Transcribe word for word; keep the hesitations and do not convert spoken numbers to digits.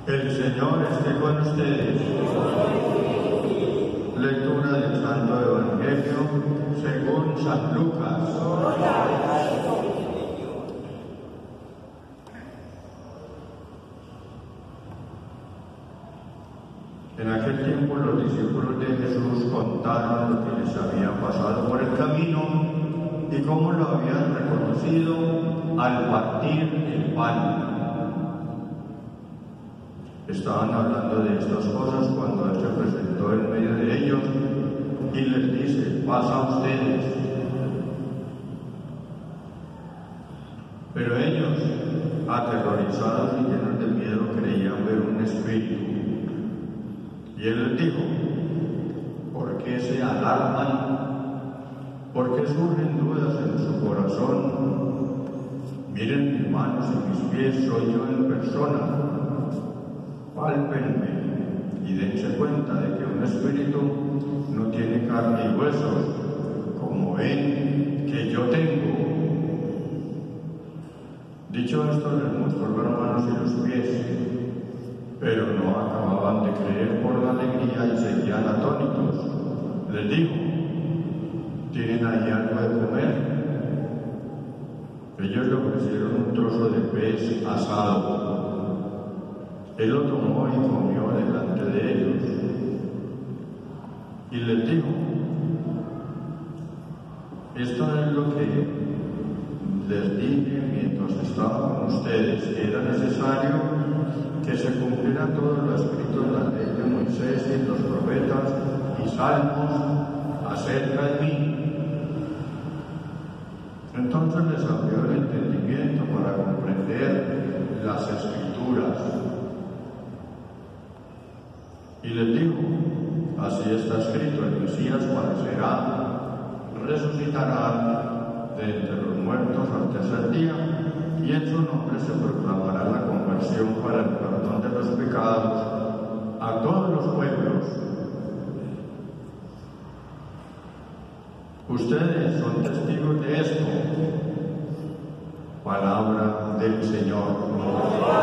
El Señor esté con ustedes. Lectura del Santo Evangelio según San Lucas. En aquel tiempo los discípulos de Jesús contaron lo que les había pasado por el camino y cómo lo habían reconocido al partir el pan. Estaban hablando de estas cosas cuando Él se presentó en medio de ellos y les dice: paz a ustedes. Pero ellos, aterrorizados y llenos de miedo, creían ver un espíritu. Y Él les dijo: ¿por qué se alarman? ¿Por qué surgen dudas en su corazón? Miren mis manos y mis pies, soy yo en persona. Pálpenme y dense cuenta de que un espíritu no tiene carne y huesos, como ven que yo tengo. Dicho esto, les mostró las manos y los pies, pero no acababan de creer por la alegría y seguían atónitos. Les dijo: ¿tienen ahí algo de comer? Ellos le ofrecieron un trozo de pez asado. Él lo tomó y comió delante de ellos. Y les dijo: esto es lo que les dije mientras estaba con ustedes, que era necesario que se cumpliera todo lo escrito en la ley de Moisés y en los profetas y salmos acerca de mí. Entonces les abrió el entendimiento para comprender las escrituras. Y les dijo: así está escrito, el Mesías padecerá, resucitará de entre los muertos al tercer día, y en su nombre se proclamará la conversión para el perdón de los pecados a todos los pueblos. Ustedes son testigos de esto. Palabra del Señor.